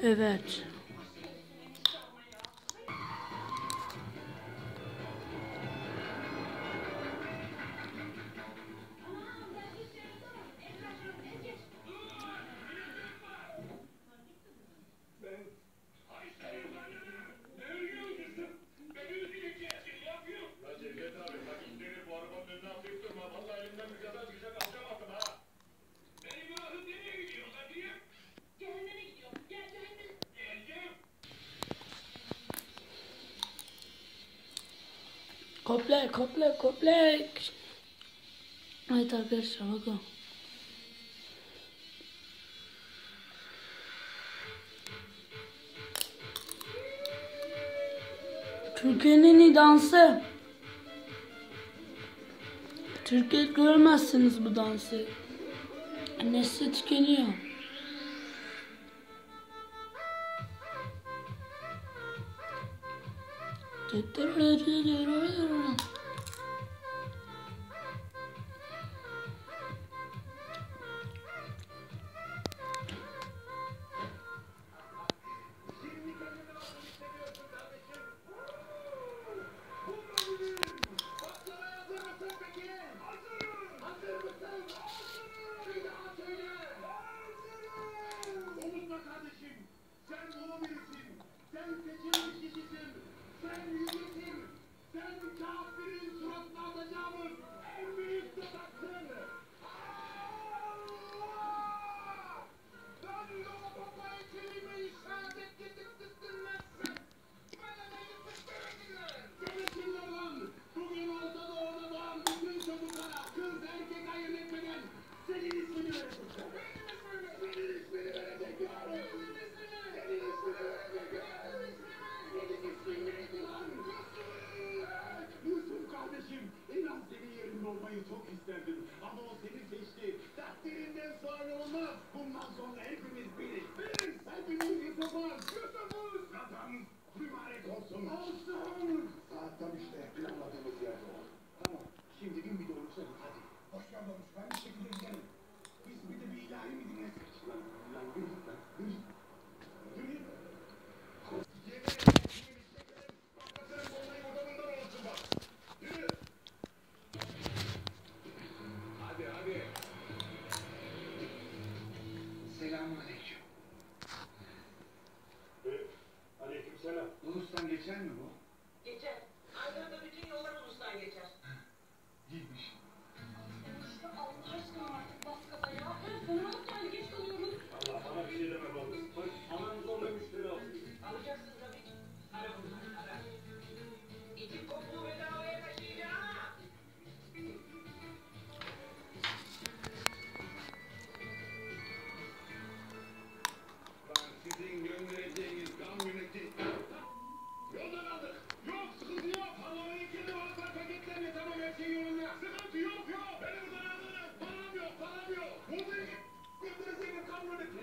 Evet. Komple. Evet arkadaşlar bakın. Türkiye'nin en iyi dansı. Türkiye'de görmezsiniz bu dansı. Nesli tükeniyor. Çok isterdim ama o seni seçti. Takdirinden sual olmaz. Bundan sonra hepimiz biriz. Hepimiz Yusuf'uz. Adam mübarek olsun. Saattan işte planladığımız yerde ol. Tamam. Şimdi gün bir doğrultusa git hadi. Hoş geldin olmuş. Ben bir şekilde gidelim. Biz bir de bir ilahi mi dinlesek? Lan yürü git lan. Yürü. Selamünaleyküm. Aleykümselam. Ulus'tan geçer mi bu? Geçer. Ankara'da bütün yollar Ulus'tan geçer. Gitmiş. İşte Allah aşkına artık bas gaza ya. Fena yani geç kalıyoruz. Allah bana bir şey deme baba. Bak anan zorla müşteri alsın. Alacaksın tabii. Ara bunu. Ara. İki koptu bedavaya taşıyacağım. Sizin göndereceğiniz kamyoneti yoldan aldık. Yok sıkıntı yok. Allah'ın ikili var. Paketlerle tamam her şey yolunda. Sıkıntı yok. Beni buradan aldınız. Param yok. Buradayım. Göndereceğiniz kamyoneti.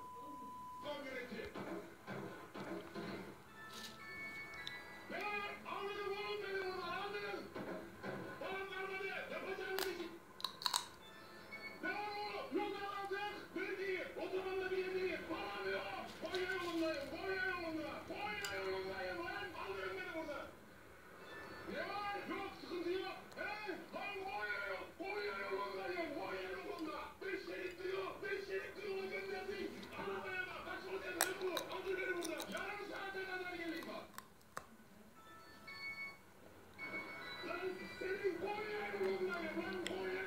Aldınız oğlum beni buradan. Aldınız. Param kalmadı. Yapacağınız iş. Ne var oğlum? Yoldan aldık. Verdiği. O zaman da bir yerdeyim. Param yok. Konya yolundayım. Lan aldırın beni buradan. Ne var? Yok sıkıntı yok. Lan Konya yolunda. 5 şeritli yol gönderdik. Arabaya bak. Kaç olacak lan bu? Aldır beni buradan. Yarım saate kadar gelin bak. Lan senin Konya yolundayım.